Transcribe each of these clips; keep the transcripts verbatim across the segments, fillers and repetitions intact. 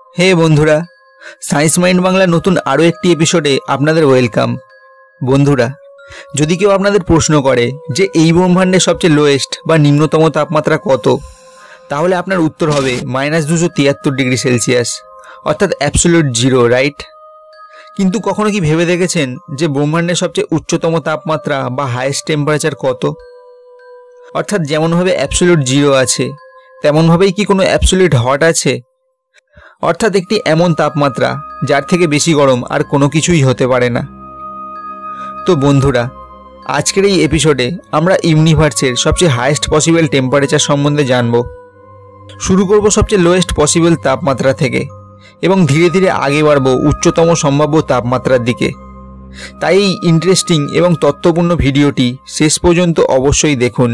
হে বন্ধুরা, science mind বাংলার নতুন আরও একটি এপিসোডে আপনাদের ওয়েলকাম। বন্ধুরা, যদি কেউ আপনাদের প্রশ্ন করে যে এই ব্রহ্মাণ্ডের সবচেয়ে লোয়েস্ট বা নিম্নতম তাপমাত্রা কত, তাহলে আপনার উত্তর হবে মাইনাস দুশো তিয়াত্তর ডিগ্রি সেলসিয়াস, অর্থাৎ অ্যাবসোলিউট জিরো, রাইট? কিন্তু কখনো কি ভেবে দেখেছেন যে ব্রহ্মাণ্ডের সবচেয়ে উচ্চতম তাপমাত্রা বা হাইয়েস্ট টেম্পারেচার কত? অর্থাৎ যেমনভাবে অ্যাবসোলিউট জিরো আছে, তেমনভাবেই কি কোনো অ্যাবসোলিউট হট আছে? অর্থাৎ একটি এমন তাপমাত্রা যার থেকে বেশি গরম আর কোনো কিছুই হতে পারে না। তো বন্ধুরা, আজকের এই এপিসোডে আমরা ইউনিভার্সের সবচেয়ে হাইয়েস্ট পসিবল টেম্পারেচার সম্বন্ধে জানব। শুরু করব সবচেয়ে লোয়েস্ট পসিবল তাপমাত্রা থেকে এবং ধীরে ধীরে আগে বাড়ব উচ্চতম সম্ভাব্য তাপমাত্রার দিকে। তাই এই ইন্টারেস্টিং এবং তথ্যপূর্ণ ভিডিওটি শেষ পর্যন্ত অবশ্যই দেখুন।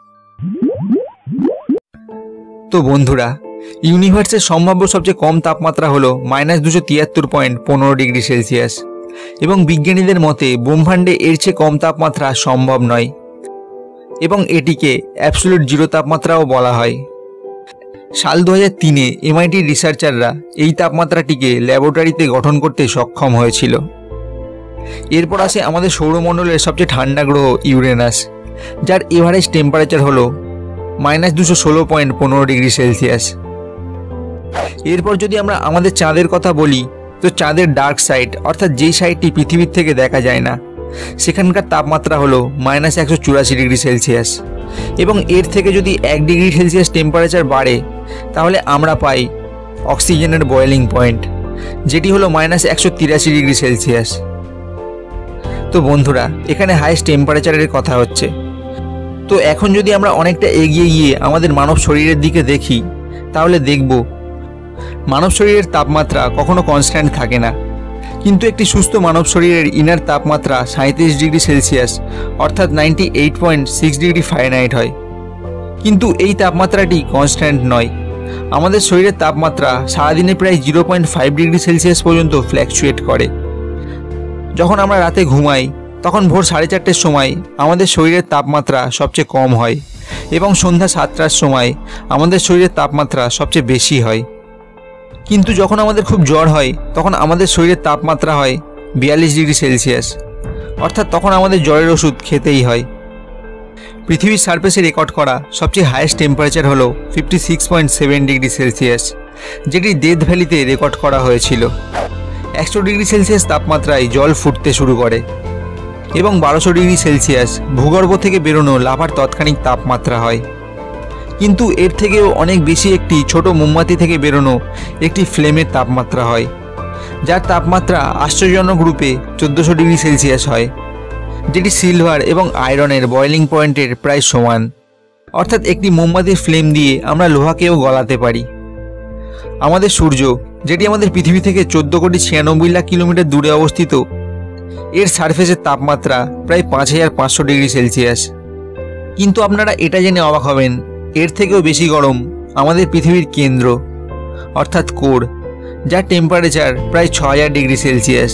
তো বন্ধুরা, ইউনিভার্সের সম্ভাব্য সবচেয়ে কম তাপমাত্রা হলো মাইনাস দুশো তিয়াত্তর পয়েন্ট পনেরো ডিগ্রি সেলসিয়াস এবং বিজ্ঞানীদের মতে ব্রহ্মাণ্ডে এর চেয়ে কম তাপমাত্রা সম্ভব নয় এবং এটিকে অ্যাবসোলিউট জিরো তাপমাত্রাও বলা হয়। সাল দু হাজার তিনে এমআইটির রিসার্চাররা এই তাপমাত্রাটিকে ল্যাবরেটরিতে গঠন করতে সক্ষম হয়েছিল। এরপর আসে আমাদের সৌরমণ্ডলের সবচেয়ে ঠান্ডা গ্রহ ইউরেনাস, যার এভারেজ টেম্পারেচার হলো মাইনাস দুশো ষোলো পয়েন্ট পনেরো ডিগ্রি সেলসিয়াস। এরপর যদি আমরা আমাদের চাঁদের কথা বলি, তো চাঁদের ডার্ক সাইড, অর্থাৎ যেই সাইডটি পৃথিবীর থেকে দেখা যায় না, সেখানকার তাপমাত্রা হলো মাইনাস একশো চুরাশি ডিগ্রি সেলসিয়াস এবং এর থেকে যদি এক ডিগ্রি সেলসিয়াস টেম্পারেচার বাড়ে, তাহলে আমরা পাই অক্সিজেনের বয়েলিং পয়েন্ট, যেটি হলো মাইনাস একশো তিরাশি ডিগ্রি সেলসিয়াস। তো বন্ধুরা, এখানে হাইয়েস্ট টেম্পারেচারের কথা হচ্ছে। তো এখন যদি আমরা অনেকটা এগিয়ে গিয়ে আমাদের মানব শরীরের দিকে দেখি, তাহলে দেখব মানব শরীরের তাপমাত্রা কখনো কনস্ট্যান্ট থাকে না, কিন্তু একটি সুস্থ মানব শরীরের ইনার তাপমাত্রা সাঁত্রিশ ডিগ্রি সেলসিয়াস, অর্থাৎ ninety eight point six degree Fahrenheit হয়। কিন্তু এই তাপমাত্রাটি কনস্ট্যান্ট নয়। আমাদের শরীরের তাপমাত্রা সারাদিনে প্রায় zero point five degree Celsius পর্যন্ত ফ্ল্যাকচুয়েট করে। যখন আমরা রাতে ঘুমাই, তখন ভোর সাড়ে চারটের সময় আমাদের শরীরের তাপমাত্রা সবচেয়ে কম হয় এবং সন্ধ্যা সাতটার সময় আমাদের শরীরের তাপমাত্রা সবচেয়ে বেশি হয়। কিন্তু যখন আমাদের খুব জ্বর হয়, তখন আমাদের শরীরের তাপমাত্রা হয় বিয়াল্লিশ ডিগ্রি সেলসিয়াস, অর্থাৎ তখন আমাদের জ্বরের ওষুধ খেতেই হয়। পৃথিবীর সারফেসে রেকর্ড করা সবচেয়ে হাইয়েস্ট টেম্পারেচার হলো fifty six point seven degree Celsius, যেটি ডেথ ভ্যালিতে রেকর্ড করা হয়েছিল। একশো ডিগ্রি সেলসিয়াস তাপমাত্রায় জল ফুটতে শুরু করে এবং বারোশো ডিগ্রি সেলসিয়াস ভূগর্ভ থেকে বেরোনো লাভার তৎক্ষণিক তাপমাত্রা হয়। কিন্তু এর থেকেও অনেক বেশি একটি ছোট মোমবাতি থেকে বেরোনো একটি ফ্লেমের তাপমাত্রা হয়, যার তাপমাত্রা আশ্চর্যজনক রূপে চোদ্দোশো ডিগ্রি সেলসিয়াস হয়, যেটি সিলভার এবং আয়রনের বয়েলিং পয়েন্টের প্রায় সমান। অর্থাৎ একটি মোমবাতির ফ্লেম দিয়ে আমরা লোহাকেও গলাতে পারি। আমাদের সূর্য, যেটি আমাদের পৃথিবী থেকে চোদ্দ কোটি ছিয়ানব্বই লাখ কিলোমিটার দূরে অবস্থিত, এর সারফেসের তাপমাত্রা প্রায় পাঁচ হাজার পাঁচশো ডিগ্রি সেলসিয়াস। কিন্তু আপনারা এটা জেনে অবাক হবেন, এর থেকেও বেশি গরম আমাদের পৃথিবীর কেন্দ্র, অর্থাৎ কোর, যার টেম্পারেচার প্রায় ছ হাজার ডিগ্রি সেলসিয়াস।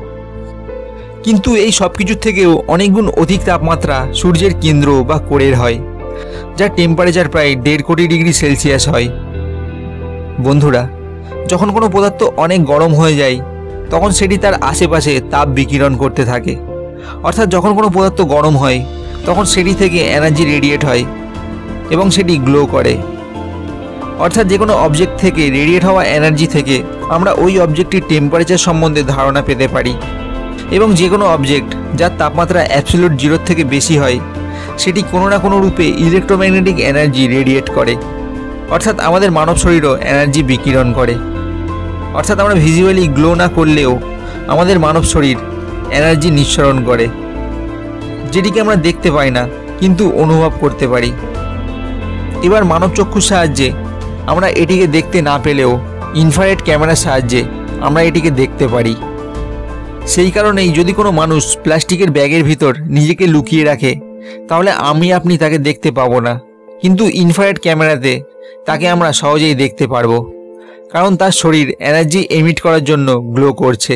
কিন্তু এই সব কিছুর থেকেও অনেক গুণ অধিক তাপমাত্রা সূর্যের কেন্দ্র বা কোরের হয়, যার টেম্পারেচার প্রায় দেড় কোটি ডিগ্রি সেলসিয়াস হয়। বন্ধুরা, যখন কোনো পদার্থ অনেক গরম হয়ে যায়, তখন সেটি তার আশেপাশে তাপ বিকিরণ করতে থাকে। অর্থাৎ যখন কোনো পদার্থ গরম হয়, তখন সেটি থেকে এনার্জি রেডিয়েট হয় এবং সেটি গ্লো করে। অর্থাৎ যে কোনো অবজেক্ট থেকে রেডিয়েট হওয়া এনার্জি থেকে আমরা ওই অবজেক্টটির টেম্পারেচার সম্বন্ধে ধারণা পেতে পারি এবং যে কোনো অবজেক্ট যার তাপমাত্রা অ্যাবসোলিউট জিরোর থেকে বেশি হয়, সেটি কোনো না কোনো রূপে ইলেকট্রোম্যাগনেটিক এনার্জি রেডিয়েট করে। অর্থাৎ আমাদের মানব শরীরও এনার্জি বিকিরণ করে। অর্থাৎ আমরা ভিজুয়ালি গ্লো না করলেও আমাদের মানব শরীর এনার্জি নিঃসরণ করে, যেটিকে আমরা দেখতে পাই না কিন্তু অনুভব করতে পারি। এবার মানব চক্ষুর সাহায্যে আমরা এটিকে দেখতে না পেলেও ইনফ্রারেড ক্যামেরার সাহায্যে আমরা এটিকে দেখতে পারি। সেই কারণেই যদি কোনো মানুষ প্লাস্টিকের ব্যাগের ভিতর নিজেকে লুকিয়ে রাখে, তাহলে আমি আপনি তাকে দেখতে পাবো না, কিন্তু ইনফ্রারেড ক্যামেরাতে তাকে আমরা সহজেই দেখতে পারবো, কারণ তার শরীর এনার্জি এমিট করার জন্য গ্লো করছে।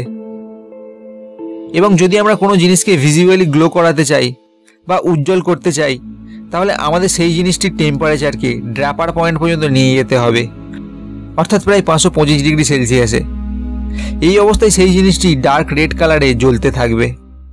এবং যদি আমরা কোনো জিনিসকে ভিজুয়ালি গ্লো করাতে চাই বা উজ্জ্বল করতে চাই, তাহলে আমাদের সেই জিনিসটির টেম্পারেচারকে ড্র্যাপার পয়েন্ট পর্যন্ত নিয়ে যেতে হবে। অর্থাৎ প্রায় পাঁচশো পঁচিশ ডিগ্রি সেলসিয়াসে। এই অবস্থায় সেই জিনিসটি ডার্ক রেড কালারে জ্বলতে থাকবে।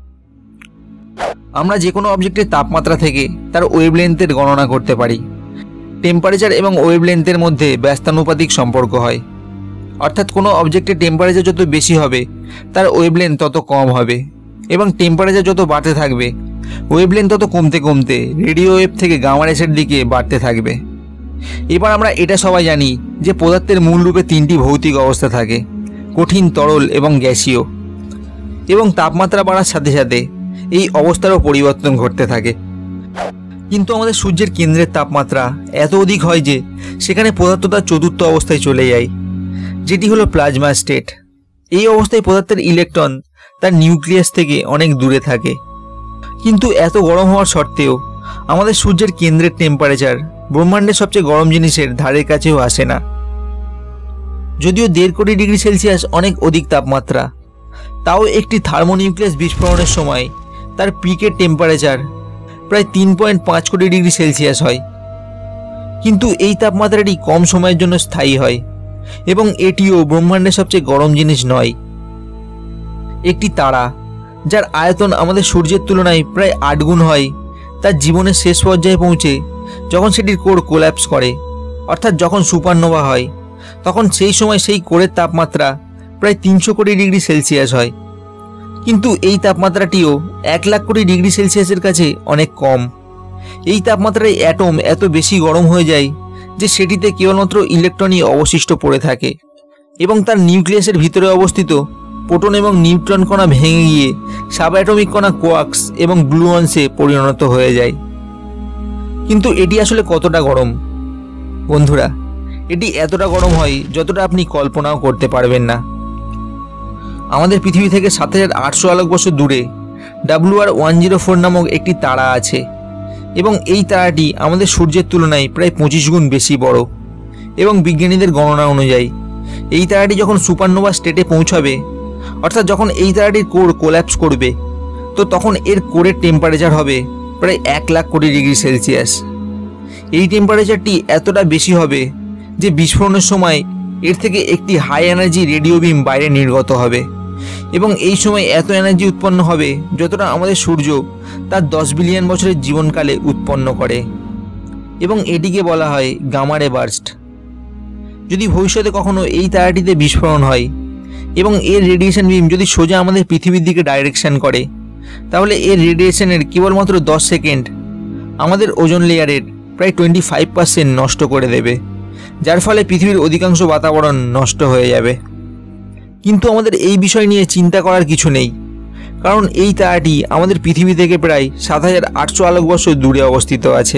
আমরা যে কোনো অবজেক্টের তাপমাত্রা থেকে তার ওয়েভলেন্থের গণনা করতে পারি। টেম্পারেচার এবং ওয়েভলেন্থের মধ্যে ব্যস্তানুপাতিক সম্পর্ক হয়, অর্থাৎ কোনো অবজেক্টের টেম্পারেচার যত বেশি হবে তার ওয়েভলেন্থ তত কম হবে, এবং টেম্পারেচার যত বাড়তে থাকবে ওয়েভলেন্থ তত কমতে কমতে রেডিও ওয়েভ থেকে গামা রেসের দিকে বাড়তে থাকবে। এবার আমরা এটা সবাই জানি যে পদার্থের মূল রূপে তিনটি ভৌতিক অবস্থা থাকে, কঠিন, তরল এবং গ্যাসীয়, এবং তাপমাত্রা বাড়ার সাথে সাথে এই অবস্থারও পরিবর্তন ঘটতে থাকে। কিন্তু আমাদের সূর্যের কেন্দ্রের তাপমাত্রা এত অধিক হয় যে সেখানে পদার্থ তার চতুর্থ অবস্থায় চলে যায়, যেটি হলো প্লাজমা স্টেট। এই অবস্থায় পদার্থের ইলেকট্রন তার নিউক্লিয়াস থেকে অনেক দূরে থাকে। কিন্তু এত গরম হওয়ার সত্ত্বেও আমাদের সূর্যের কেন্দ্রের টেম্পারেচার ব্রহ্মাণ্ডের সবচেয়ে গরম জিনিসের ধারের কাছেও আসে না। যদিও দেড় কোটি ডিগ্রি সেলসিয়াস অনেক অধিক তাপমাত্রা, তাও একটি থার্মোনিউক্লিয়াস বিস্ফোরণের সময় তার পিকের টেম্পারেচার প্রায় তিন পয়েন্ট পাঁচ কোটি ডিগ্রি সেলসিয়াস হয়। কিন্তু এই তাপমাত্রাটি কম সময়ের জন্য স্থায়ী হয়, এবং এটিও ব্রহ্মাণ্ডের সবচেয়ে গরম জিনিস নয়। একটি তারা যার আয়তন আমাদের সূর্যের তুলনায় প্রায় আট গুণ হয়, তার জীবনের শেষ পর্যায়ে পৌঁছে যখন সেটির কোর কোল্যাপস করে, অর্থাৎ যখন সুপারনোভা হয়, তখন সেই সময় সেই কোরের তাপমাত্রা প্রায় তিনশো কোটি ডিগ্রি সেলসিয়াস হয়। কিন্তু এই তাপমাত্রাটিও এক লাখ কোটি ডিগ্রি সেলসিয়াসের কাছে অনেক কম। এই তাপমাত্রায় অ্যাটম এত বেশি গরম হয়ে যায় যে সেটিতে কেবলমাত্র ইলেকট্রনই অবশিষ্ট পড়ে থাকে, এবং তার নিউক্লিয়াসের ভিতরে অবস্থিত প্রোটন এবং নিউট্রন কণা ভেঙে গিয়ে সাবঅ্যাটমিক কণা কোয়ার্কস এবং গ্লুয়ন্সে পরিণত হয়ে যায়। কিন্তু এটি আসলে কতটা গরম? বন্ধুরা, এটি এতটা গরম হয় যতটা আপনি কল্পনাও করতে পারবেন না। আমাদের পৃথিবী থেকে সাত হাজার আটশো আলোকবর্ষ দূরে W R one zero four নামক একটি তারা আছে, এবং এই তারাটি আমাদের সূর্যের তুলনায় প্রায় পঁচিশ গুণ বেশি বড়। এবং বিজ্ঞানীদের গণনা অনুযায়ী এই তারাটি যখন সুপারনোভা স্টেটে পৌঁছাবে, অর্থাৎ যখন এই তারাটির কোর কোল্যাপস করবে, তো তখন এর কোরের টেম্পারেচার হবে প্রায় এক লাখ কোটি ডিগ্রি সেলসিয়াস। এই টেম্পারেচারটি এতটা বেশি হবে যে বিস্ফোরণের সময় এর থেকে একটি হাই এনার্জি রেডিও বিম বাইরে নির্গত হবে, এবং এই সময় এত এনার্জি উৎপন্ন হবে যতটা আমাদের সূর্য তার দশ বিলিয়ন বছরের জীবনকালে উৎপন্ন করে, এবং এটিকে বলা হয় গামা রে বার্স্ট। যদি ভবিষ্যতে কখনো এই তারাটিতে বিস্ফোরণ হয় এবং এর রেডিয়েশন বিম যদি সোজা আমাদের পৃথিবীর দিকে ডাইরেকশন করে, তাহলে এর রেডিয়েশনের কেবলমাত্র দশ সেকেন্ড আমাদের ওজোন লেয়ারের প্রায় টোয়েন্টি ফাইভ পার্সেন্ট নষ্ট করে দেবে, যার ফলে পৃথিবীর অধিকাংশ বাতাবরণ নষ্ট হয়ে যাবে। কিন্তু আমাদের এই বিষয় নিয়ে চিন্তা করার কিছু নেই, কারণ এই তারাটি আমাদের পৃথিবী থেকে প্রায় সাত হাজার আটশো আলোকবর্ষ দূরে অবস্থিত আছে।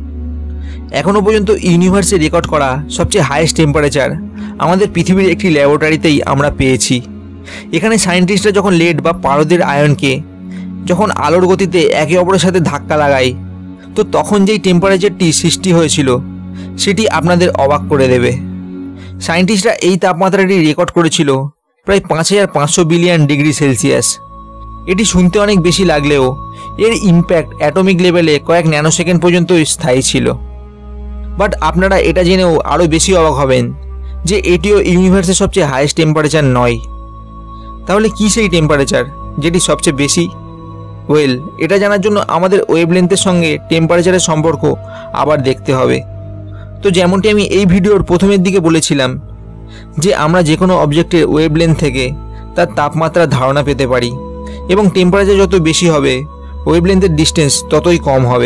এখনও পর্যন্ত ইউনিভার্সে রেকর্ড করা সবচেয়ে হাইয়েস্ট টেম্পারেচার আমাদের পৃথিবীর একটি ল্যাবরেটরিতেই আমরা পেয়েছি। এখানে সায়েন্টিস্টরা যখন লেড বা পারদের আয়নকে যখন আলোর গতিতে একে অপরের সাথে ধাক্কা লাগায়, তো তখন যেই টেম্পারেচারটি সৃষ্টি হয়েছিল সেটি আপনাদের অবাক করে দেবে। সায়েন্টিস্টরা এই তাপমাত্রাটি রেকর্ড করেছিল প্রায় পাঁচ হাজার পাঁচশো বিলিয়ন ডিগ্রি সেলসিয়াস। এটি শুনতে অনেক বেশি লাগলেও এর ইম্প্যাক্ট অ্যাটমিক লেভেলে কয়েক ন্যানো সেকেন্ড পর্যন্ত স্থায়ী ছিল। বাট আপনারা এটা জেনেও আরও বেশি অবাক হবেন যে এটিও ইউনিভার্সের সবচেয়ে হাইয়েস্ট টেম্পারেচার নয়। তাহলে কী সেই টেম্পারেচার যেটি সবচেয়ে বেশি? ওয়েল, এটা জানার জন্য আমাদের ওয়েভলেন্থের সঙ্গে টেম্পারেচারের সম্পর্ক আবার দেখতে হবে। তো যেমনটি আমি এই ভিডিওর প্রথমের দিকে বলেছিলাম যে আমরা যে কোনো অবজেক্টের ওয়েভলেন্থ থেকে তার তাপমাত্রার ধারণা পেতে পারি, এবং টেম্পারেচার যত বেশি হবে ওয়েভলেন্থের ডিস্টেন্স ততই কম হবে।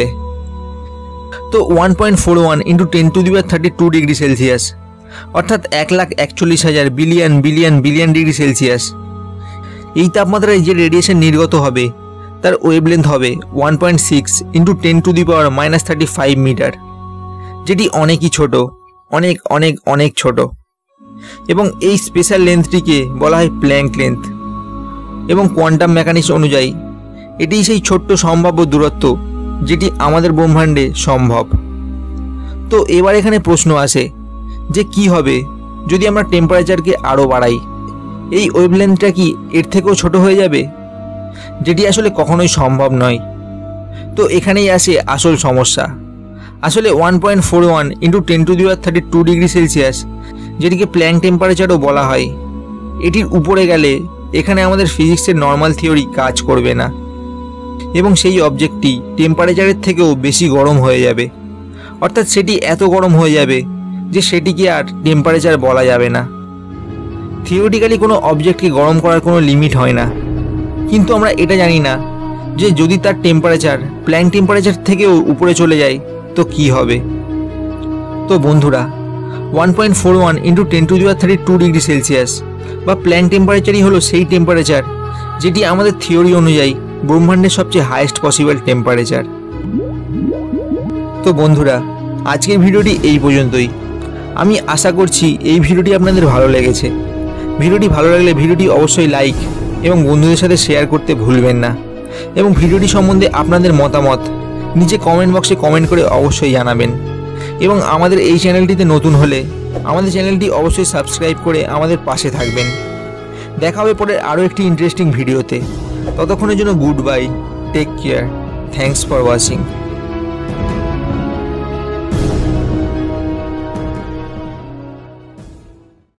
তো one point four one into ten to the power thirty two degree Celsius, অর্থাৎ এক লাখ একচল্লিশ হাজার billion billion billion degree Celsius, এই তাপমাত্রায় যে রেডিয়েশন নির্গত হবে তার ওয়েভলেন্থ হবে one point six into ten to the power minus thirty five metre, যেটি অনেকই ছোট, অনেক অনেক অনেক ছোট। এবং এই স্পেশাল লেন্থটিকে বলা হয় প্ল্যাঙ্ক লেন্থ, এবং কোয়ান্টাম মেকানিক্স অনুযায়ী এটি সেই ছোট্ট সম্ভাব্য দূরত্ব যেটি আমাদের ব্রহ্মাণ্ডে সম্ভব। তো এবার এখানে প্রশ্ন আসে যে কি হবে যদি আমরা টেম্পারেচারকে আরও বাড়াই? এই ওয়েভলেন্থটা কি এর থেকেও ছোট হয়ে যাবে? যেটি আসলে কখনোই সম্ভব নয়। তো এখানেই আসে আসল সমস্যা। আসলে one point four one into ten to the power thirty two degree Celsius যেটিকে প্ল্যাঙ্ক টেম্পারেচারও বলা হয়, এটির উপরে গেলে এখানে আমাদের ফিজিক্সের নর্মাল থিওরি কাজ করবে না এবং সেই অবজেক্টটি টেম্পারেচারের থেকেও বেশি গরম হয়ে যাবে। অর্থাৎ সেটি এত গরম হয়ে যাবে যে সেটিকে আর টেম্পারেচার বলা যাবে না। থিওরিটিক্যালি কোনো অবজেক্টকে গরম করার কোনো লিমিট হয় না, কিন্তু আমরা এটা জানি না যে যদি তার টেম্পারেচার প্ল্যাঙ্ক টেম্পারেচার থেকেও উপরে চলে যায় তো কি হবে। তো বন্ধুরা, one point four one into ten to the power thirty two degree Celsius বা প্ল্যাঙ্ক টেম্পারেচারই হলো সেই টেম্পারেচার যেটি আমাদের থিওরি অনুযায়ী ব্রহ্মাণ্ডের সবচেয়ে হাইয়েস্ট পসিবল টেম্পারেচার। তো বন্ধুরা, আজকের ভিডিওটি এই পর্যন্তই। আমি আশা করছি এই ভিডিওটি আপনাদের ভালো লেগেছে। ভিডিওটি ভালো লাগলে ভিডিওটি অবশ্যই লাইক এবং বন্ধুদের সাথে শেয়ার করতে ভুলবেন না, এবং ভিডিওটি সম্বন্ধে আপনাদের মতামত নিচে কমেন্ট বক্সে কমেন্ট করে অবশ্যই জানাবেন। এবং আমাদের এই চ্যানেলটিতে নতুন হলে আমাদের চ্যানেলটি অবশ্যই সাবস্ক্রাইব করে আমাদের পাশে থাকবেন। দেখা হবে পরে আরও একটি ইন্টারেস্টিং ভিডিওতে। ততক্ষণের জন্য good bye, take care, thanks for watching.